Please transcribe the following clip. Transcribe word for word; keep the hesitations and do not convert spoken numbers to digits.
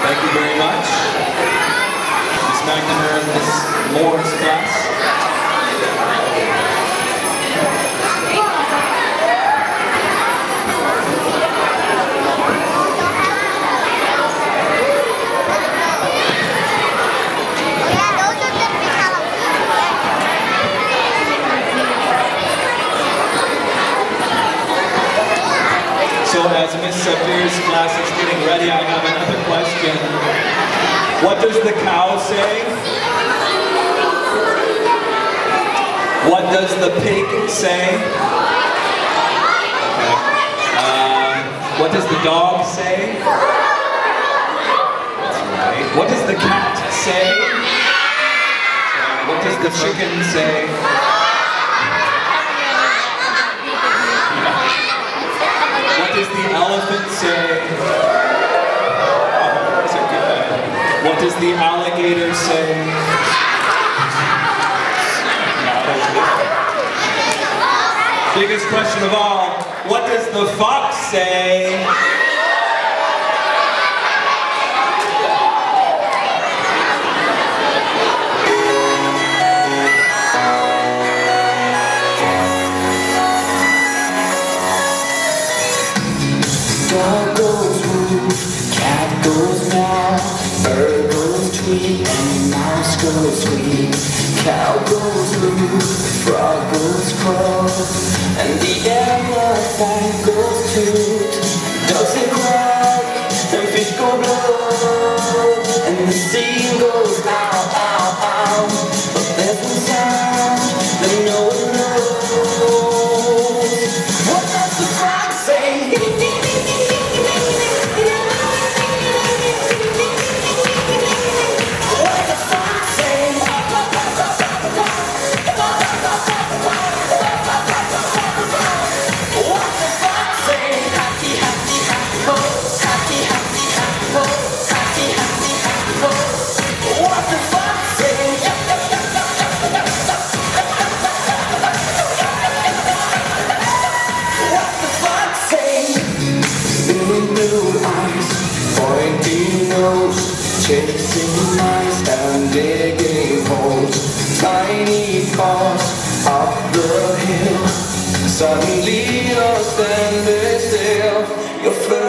Thank you very much. Miss McNamara and Miss Moore's class. So as Miss Saphir's class is getting ready, I have another question. What does the cow say? What does the pig say? Okay. Um, what does the dog say? That's right. What does the cat say? That's right. What does the chicken say? What does the elephant say? Oh, those are good. What does the alligator say? Yeah, that's good. Biggest question of all, what does the fox say? Dog goes woo, cat goes meow, bird goes tweet, and mouse goes squeak. Cow goes moo, frog goes croak, and the elephant goes toot. Ducks say quack, and fish go blow, and the sea goes ow, ow, ow. But there's one sound that no one knows. What does the frog say? Blue eyes, pointing nose, chasing mice and digging holes. Tiny paws up the hill. Suddenly you're standing still. Your